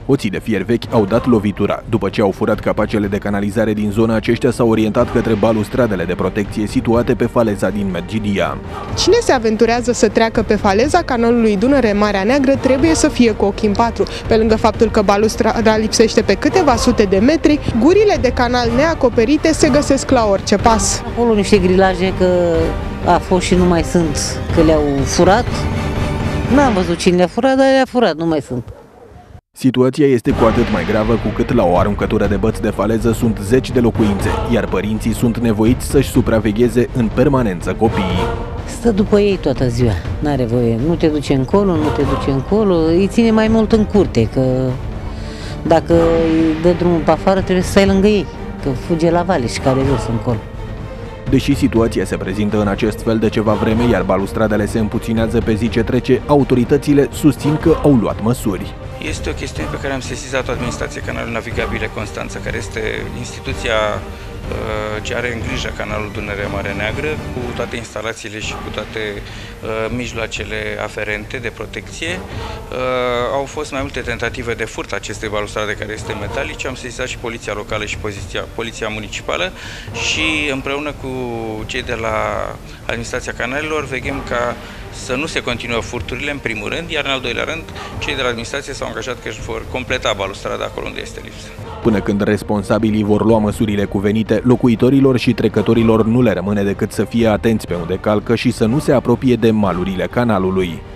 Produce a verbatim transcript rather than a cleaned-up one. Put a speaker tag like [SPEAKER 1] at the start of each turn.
[SPEAKER 1] Hoții de fier vechi au dat lovitura. După ce au furat capacele de canalizare din zona, aceștia s-au orientat către balustradele de protecție situate pe faleza din Medgidia.
[SPEAKER 2] Cine se aventurează să treacă pe faleza canalului Dunăre-Marea Neagră trebuie să fie cu ochii în patru. Pe lângă faptul că balustrada lipsește pe câteva sute de metri, gurile de canal neacoperite se găsesc la orice pas.
[SPEAKER 3] Acolo niște grilaje că a fost și nu mai sunt, că le-au furat. N-am văzut cine le-a furat, dar le-a furat, nu mai sunt.
[SPEAKER 1] Situația este cu atât mai gravă cu cât la o aruncătură de băți de faleză sunt zeci de locuințe, iar părinții sunt nevoiți să-și supravegheze în permanență copiii.
[SPEAKER 3] Stă după ei toată ziua, n-are voie, nu te duce încolo, nu te duce încolo, îi ține mai mult în curte, că dacă îi dă drumul pe afară trebuie să stai lângă ei, că fuge la vale și care jos încolo.
[SPEAKER 1] Deși situația se prezintă în acest fel de ceva vreme, iar balustradele se împuținează pe zi ce trece, autoritățile susțin că au luat măsuri.
[SPEAKER 4] Este o chestiune pe care am sesizat-o Administrația Canalului Navigabile Constanța, care este instituția uh, ce are în grijă canalul Dunăre-Marea Neagră, cu toate instalațiile și cu toate uh, mijloacele aferente de protecție. Uh, au fost mai multe tentative de furt acestei balustrade care este metalice. Am sesizat și Poliția Locală și Poliția, Poliția Municipală și împreună cu cei de la Administrația Canalelor veghem ca să nu se continuă furturile, în primul rând, iar în al doilea rând, cei de la administrație s-au angajat că își vor completa balustrada acolo unde este lipsă.
[SPEAKER 1] Până când responsabilii vor lua măsurile cuvenite, locuitorilor și trecătorilor nu le rămâne decât să fie atenți pe unde calcă și să nu se apropie de malurile canalului.